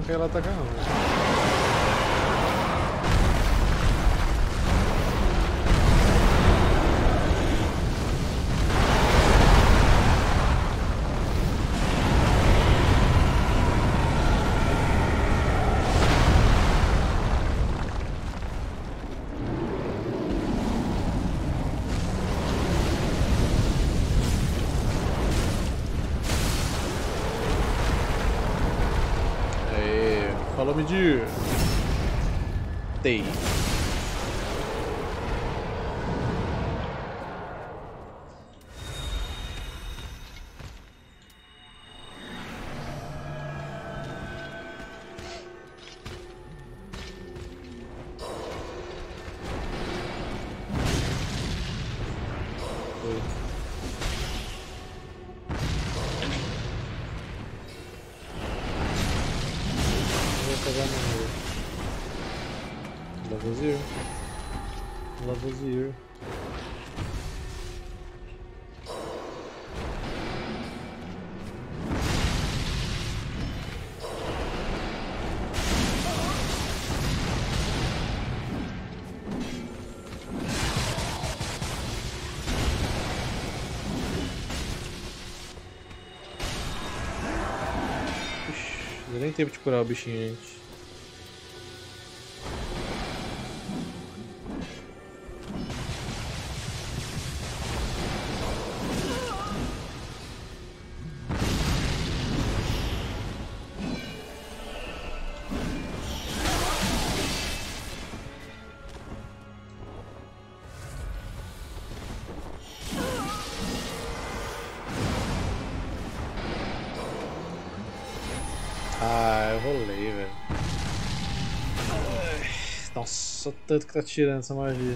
não quer ela atacar não. Falou, medir. Dei. Lavoisier. Lavoisier. Ixi, deu nem tempo de curar o bichinho, gente. Ah, eu rolei, velho. Nossa, o tanto que tá tirando essa magia.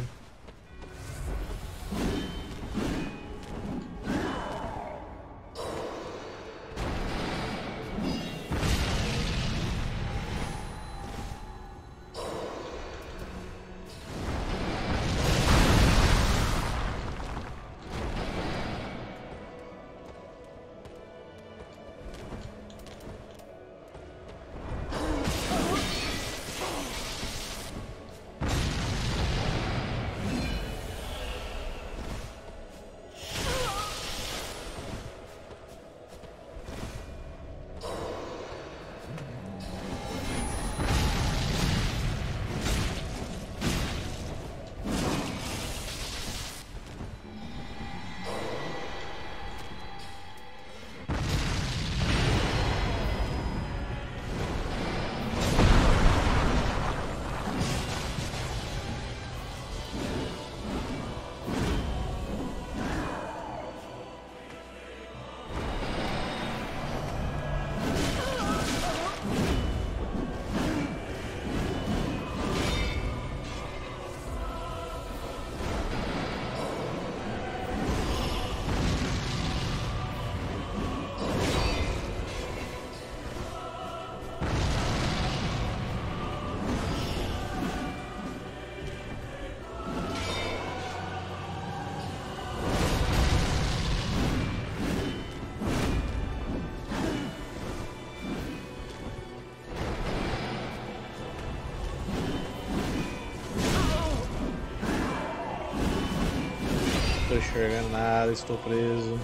Não tô enxergando nada, estou preso.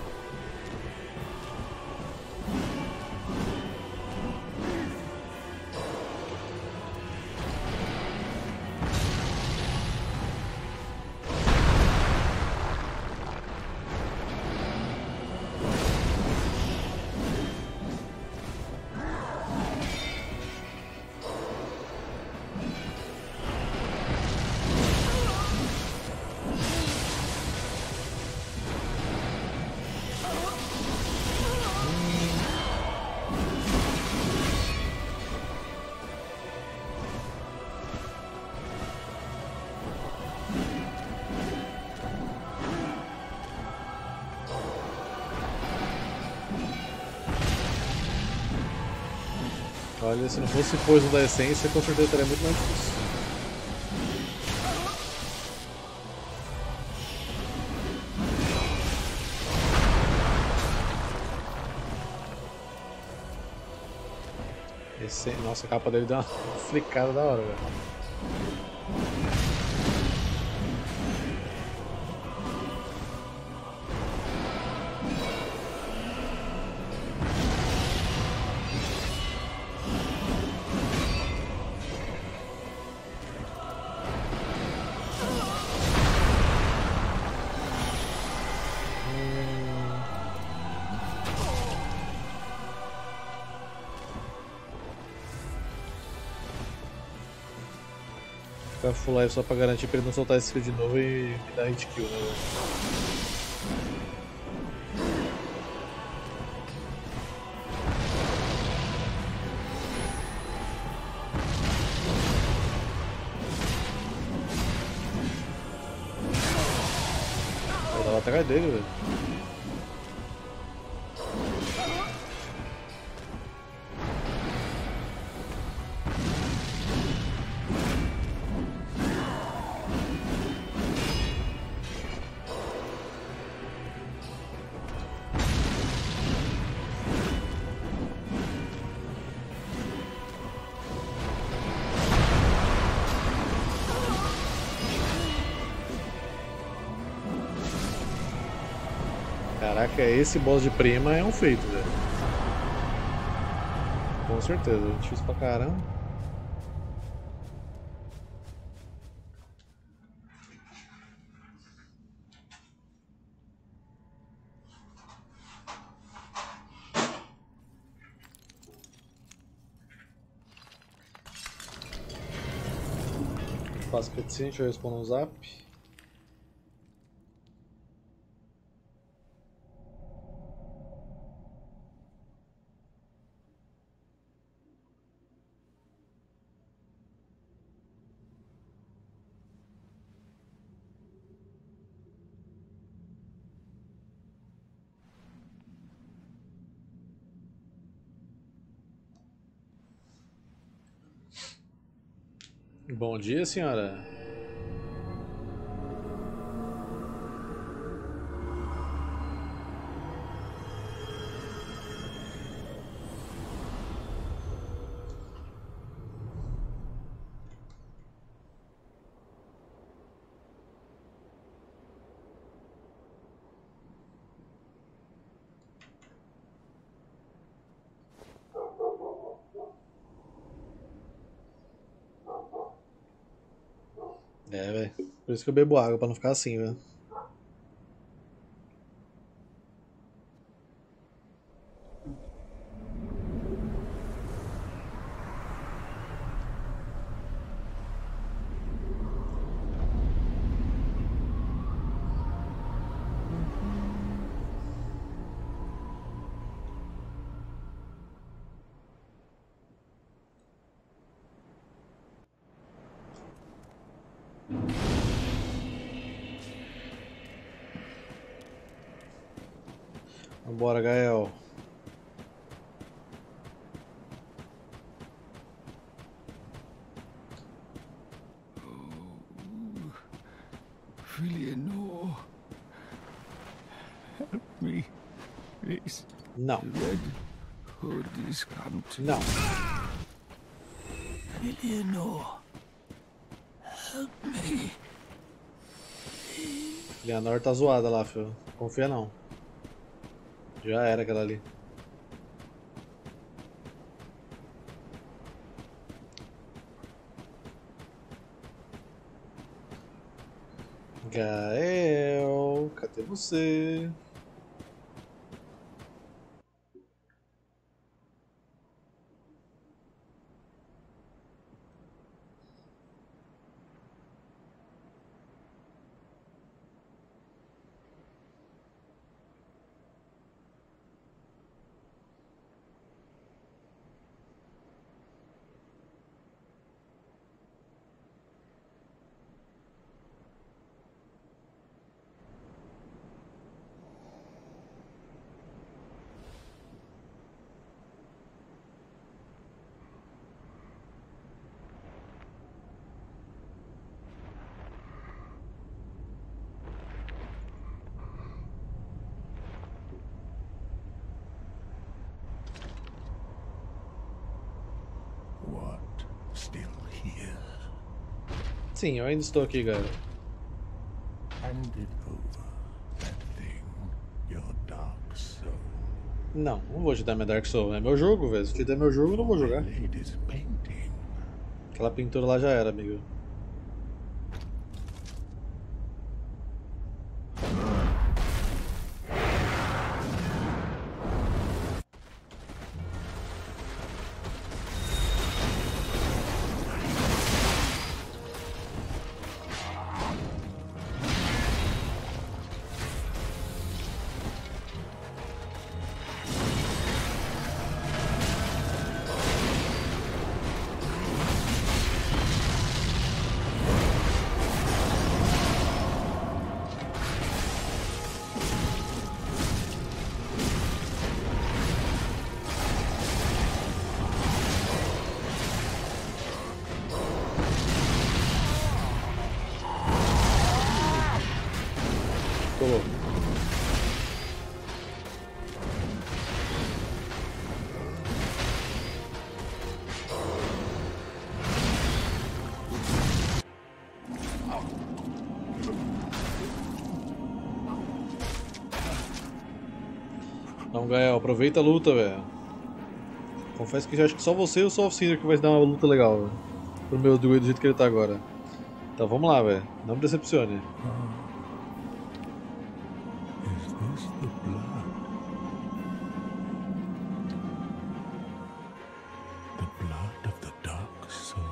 Olha, se não fosse poison da essência, com certeza estaria muito mais difícil. Nossa, a capa dele deu uma flicada da hora, velho. Ficar full life só pra garantir pra ele não soltar esse skill de novo e me dar hit kill, né, velho? Eu tava atrás dele, velho. Caraca, esse boss de prima é um feito, velho. Com certeza, difícil pra caramba. Faço cutscene, deixa eu responder um zap. Bom dia, senhora. É, velho. Por isso que eu bebo água, pra não ficar assim, velho. Vambora, Gael. Eleanor, help me, please. Não. The Red Hood is come to Não. Eleanor, help me. Leonor tá zoada lá, filho. Confia não. Já era aquela ali. Gael, cadê você? here. Sim, eu ainda estou aqui, cara. Hand it over, that thing, your dark soul. Não vou te dar minha Dark Soul. É meu jogo, velho. Se te der meu jogo, eu não vou jogar. Lady's painting. Aquela pintura lá já era, amigo. Colou. Não, Gael, aproveita a luta, velho. Confesso que acho que só você e o Soul Cinder que vai dar uma luta legal, velho. Pro meu druid do jeito que ele tá agora. Então vamos lá, velho. Não me decepcione. Is this the blood? The blood of the dark soul.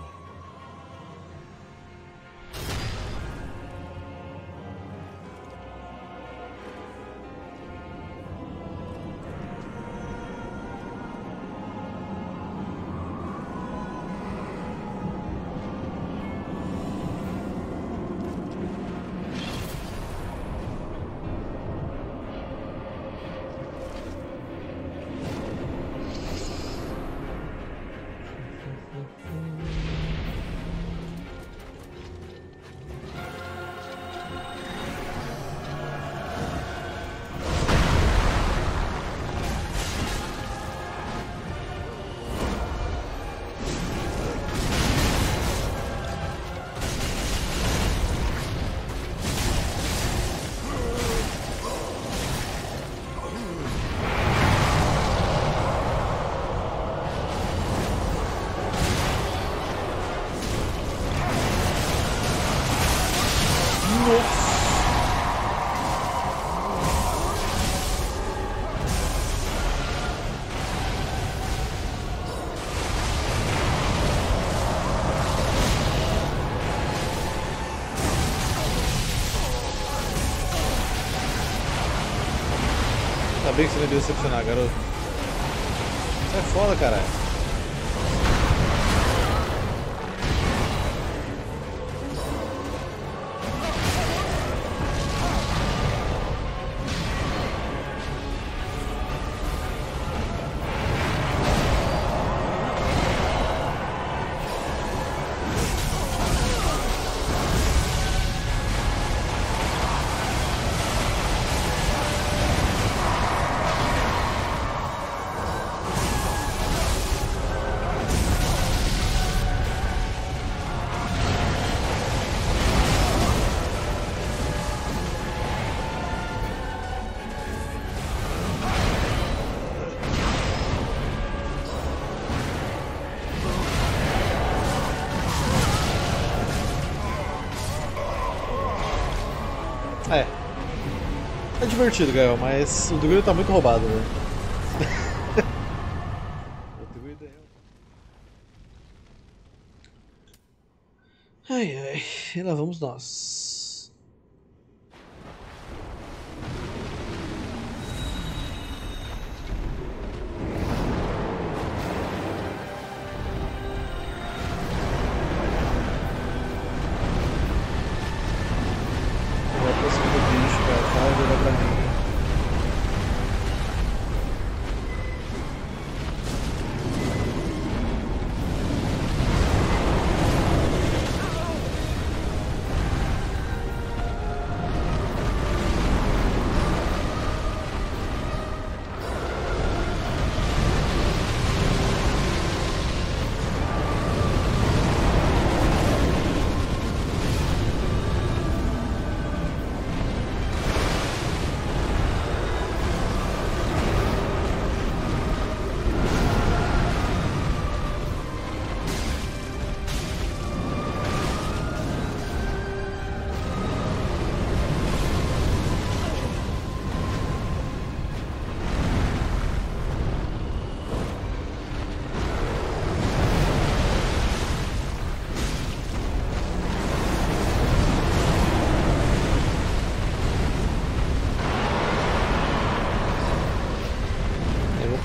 Sabia que você não ia me decepcionar, garoto. Isso é foda, caralho. É divertido, Gael, mas o Druid tá muito roubado, velho. O Druid é... Ai, ai, e lá vamos nós. Vai pra cima do bicho, cara, fala de olhar pra mim.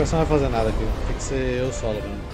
facção não vai fazer nada aqui. Tem que ser eu solo mesmo.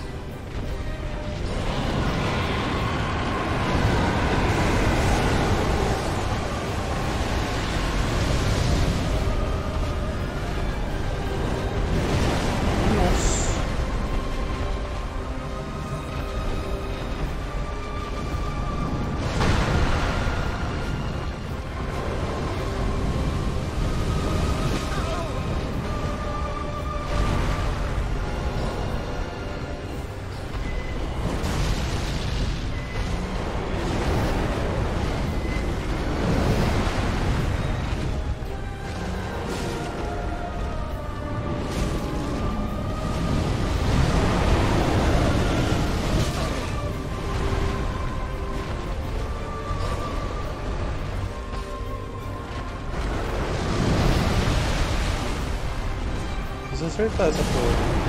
Preciso acertar essa porra.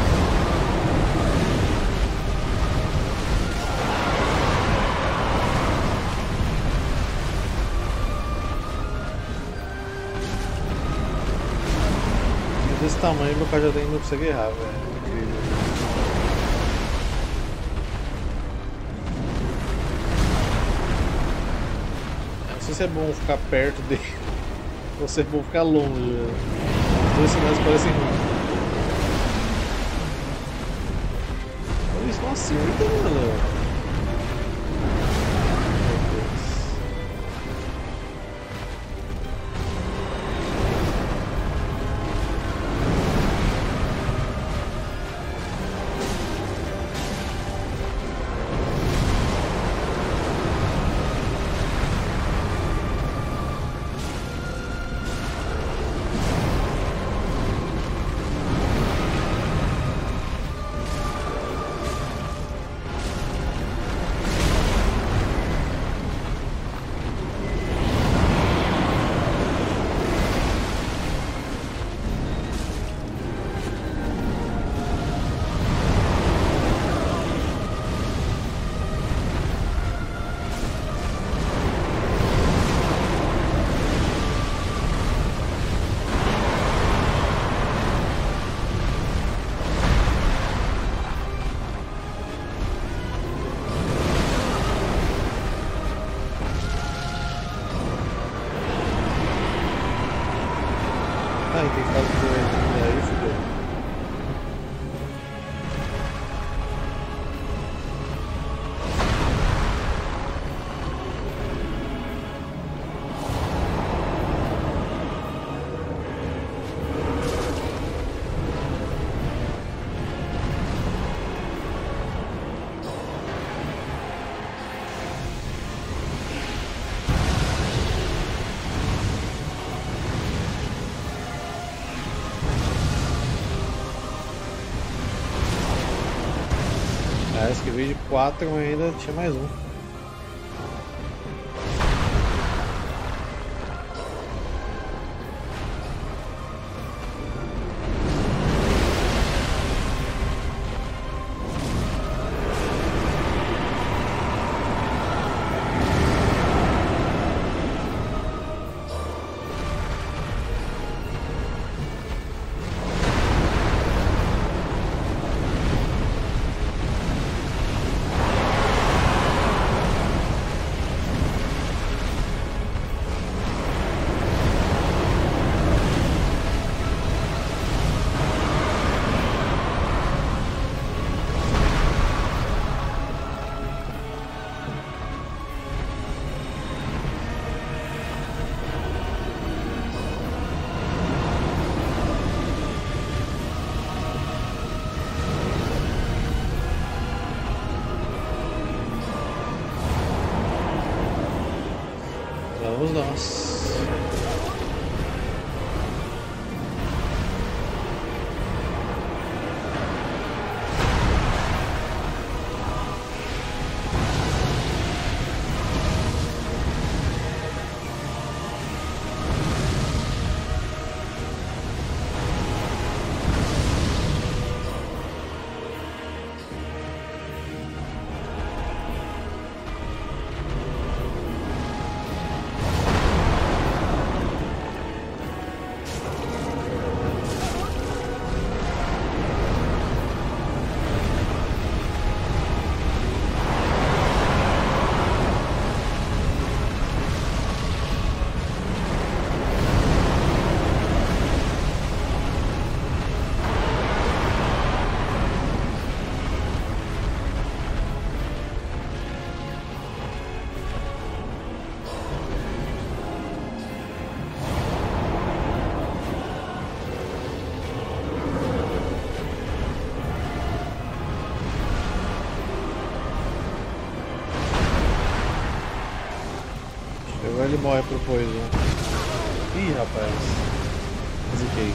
Desse tamanho meu cajadinho não consegue errar, velho. Incrível. Não sei se é bom ficar perto dele ou se é bom ficar longe, velho. Os dois sinais parecem ruins. Olha isso, não acerta, mano. Tem que fazer aí, fudeu. Parece que veio de 4 ainda tinha mais um. Vamos nós. ele morre pro Poison. Ih, rapaz. Ziquei.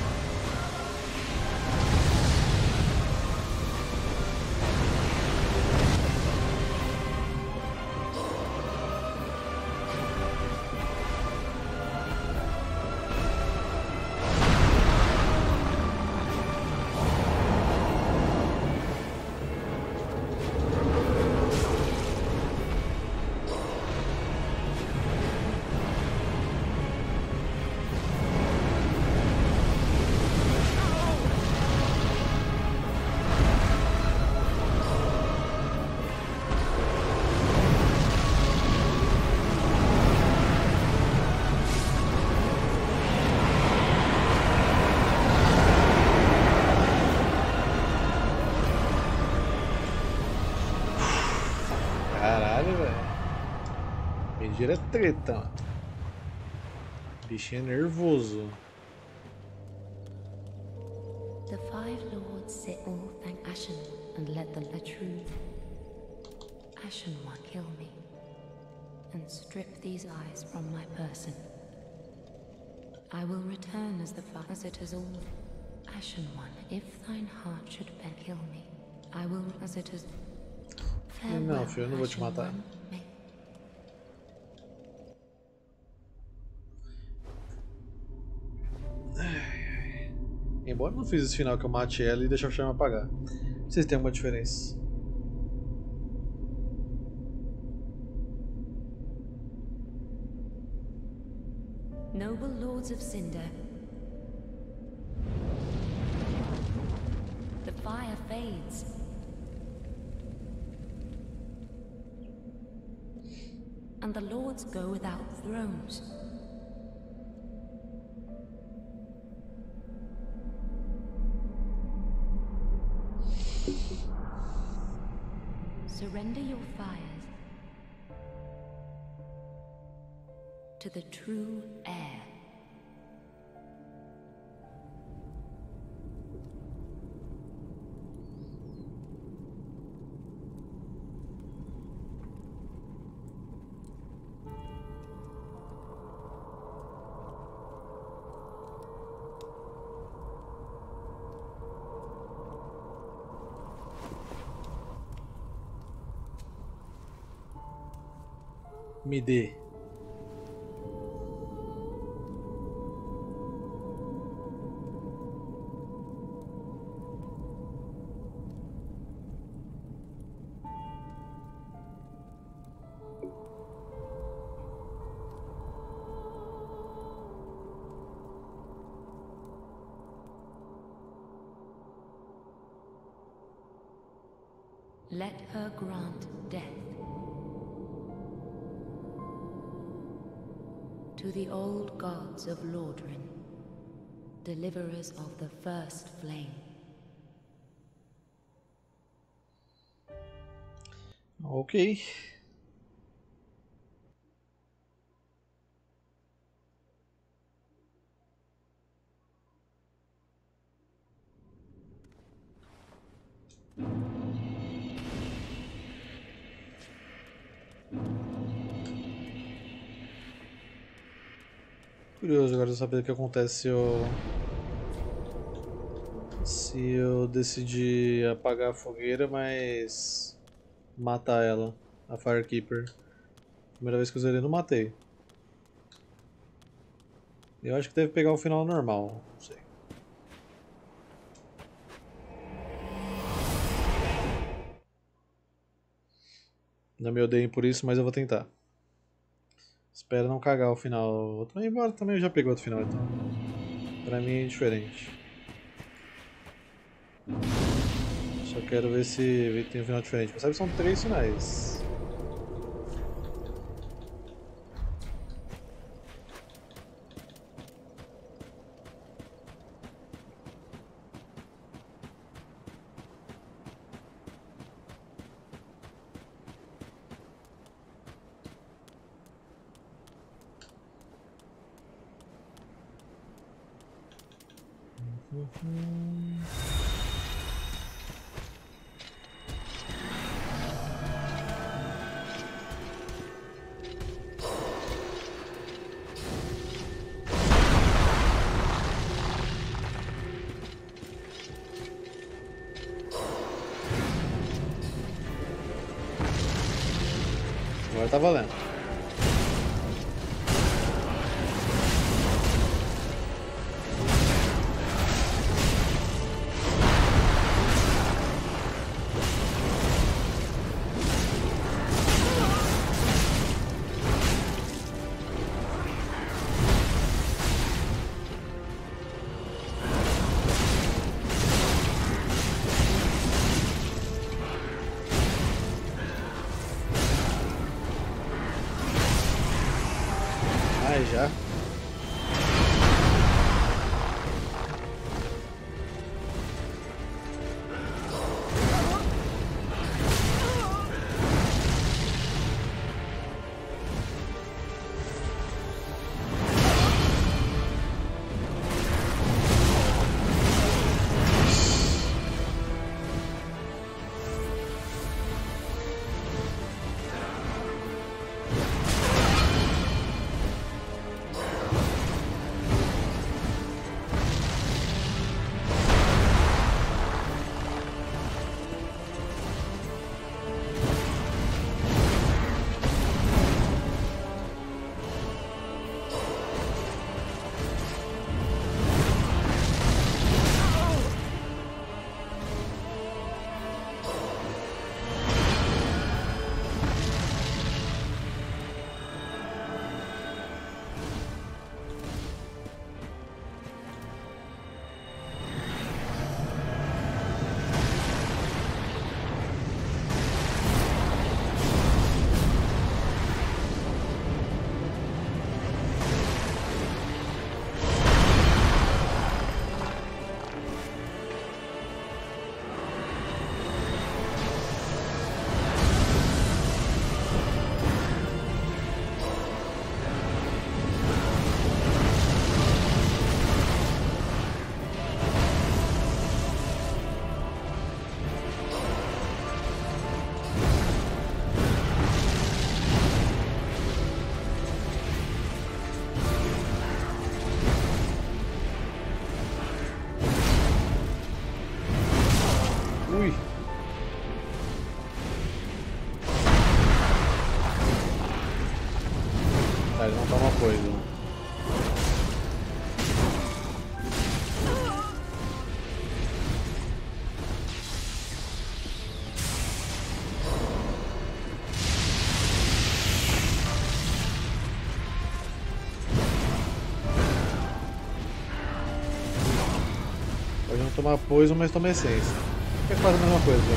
Caralho, velho. Medir é treta, mano. Bichinho é nervoso. The five lords sit all thank Ashen and let the true Ashen One kill me and strip these eyes from my person. I will return as the as it is all. Ashen One, if thine heart should then kill me, I will as it is. Não, filho, eu não vou te matar. Embora eu não fiz esse final que eu mate ela e deixe a chama apagar. Não sei se tem alguma diferença. Noble lords of Cinder, the fire fades. And the lords go without thrones. Surrender your fires to the true heir. Me dê. Let her grant death to the old gods of Lordran, deliverers of the first flame. Ok. Curioso agora de saber o que acontece se eu decidir apagar a fogueira, mas matar ela, a Firekeeper. Primeira vez que eu zerei, não matei. Eu acho que deve pegar o final normal, não sei. Não me odeiem por isso, mas eu vou tentar. Espero não cagar o final. Embora também eu já peguei outro final, então pra mim é diferente. Só quero ver se tem um final diferente. Mas sabe que são 3 finais. Agora tá valendo. Já. Ui. Tá, ele não toma coisa. Pode não tomar poison, mas toma essência. Que é quase a mesma coisa.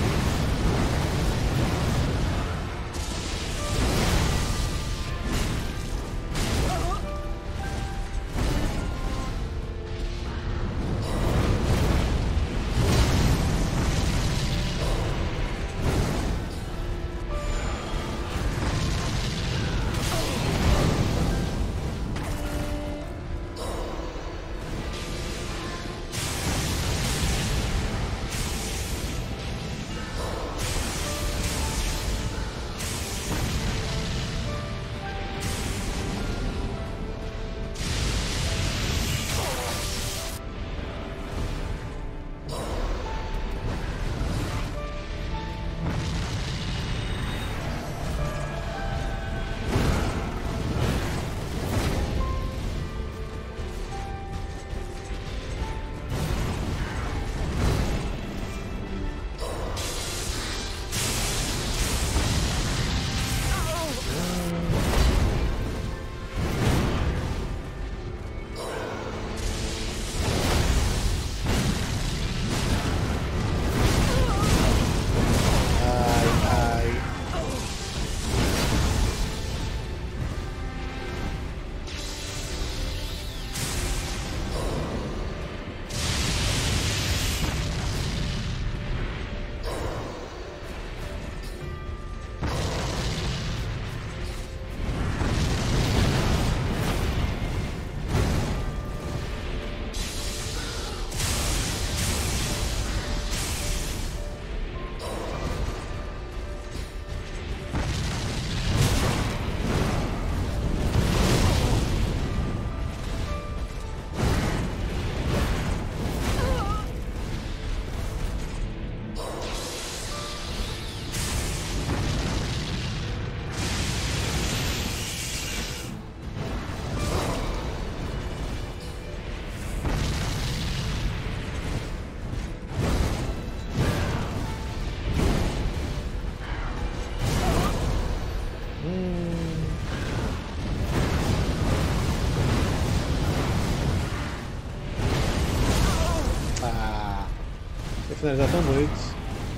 finalizar tão bonitos.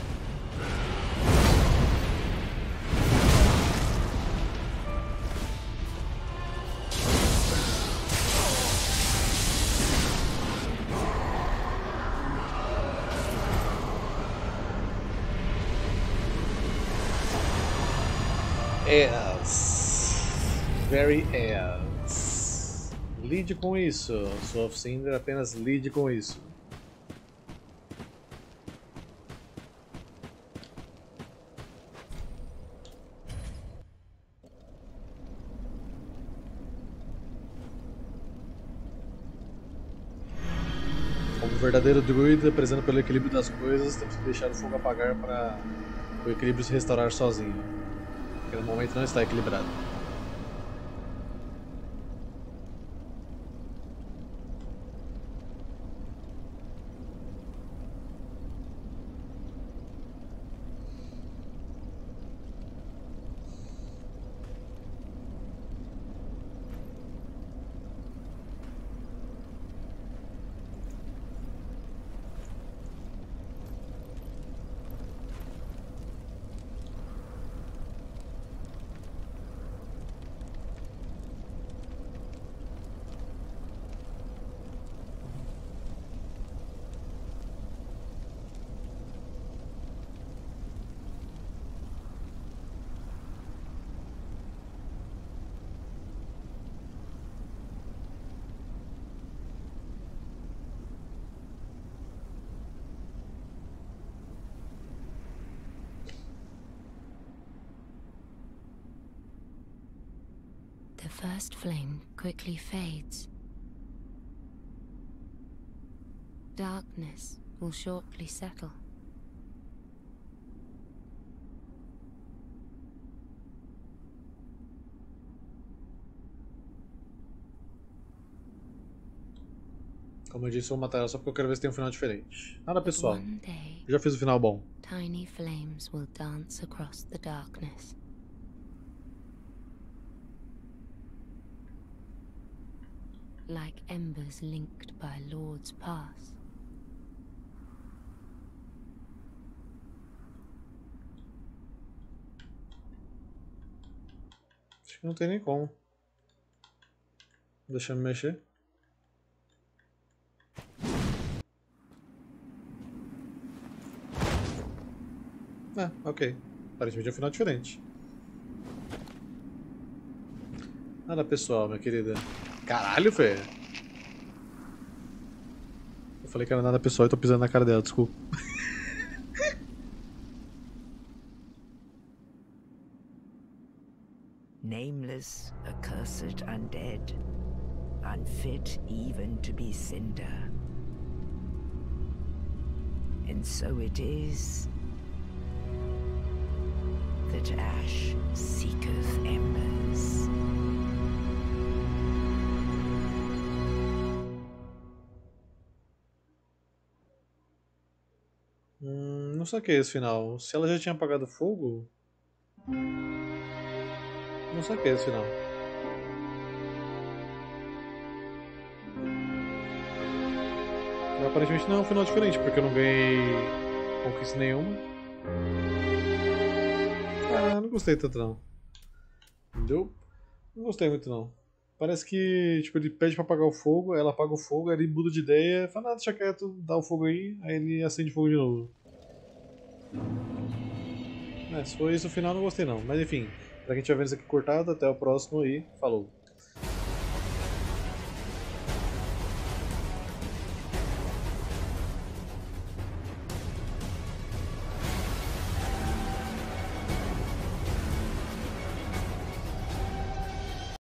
Yes. Very yes. Lide com isso. Soul of Cinder, apenas lide com isso. Como verdadeiro druida, prezando pelo equilíbrio das coisas, temos que deixar o fogo apagar para o equilíbrio se restaurar sozinho. Porque no momento não está equilibrado. The first flame quickly fades. Darkness will shortly settle. Como eu disse, vou matar ela só porque eu quero ver se tem um final diferente. Nada pessoal. One day, Eu já fiz o final bom. tiny flames will dance across the darkness. Like embers linked by Lord's Pass. Acho que não tem nem como. Deixa eu me mexer. Ok. Aparentemente é um final diferente. Nada pessoal, minha querida. Caralho, Fê. Eu falei que era nada pessoal e tô pisando na cara dela, desculpa. Nameless, accursed undead, unfit even to be cinder. And so it is that ash seeketh embers. Não saquei esse final. Se ela já tinha apagado fogo... Não saquei esse final. Mas, aparentemente não é um final diferente, porque eu não ganhei conquista nenhuma. Não gostei tanto não. Entendeu? Não gostei muito não. Parece que tipo, ele pede pra apagar o fogo, ela apaga o fogo, aí ele muda de ideia, fala, deixa quieto, dá o fogo aí ele acende o fogo de novo. Se for isso o final, não gostei não. Mas enfim, pra quem estiver vendo isso aqui cortado, até o próximo e falou.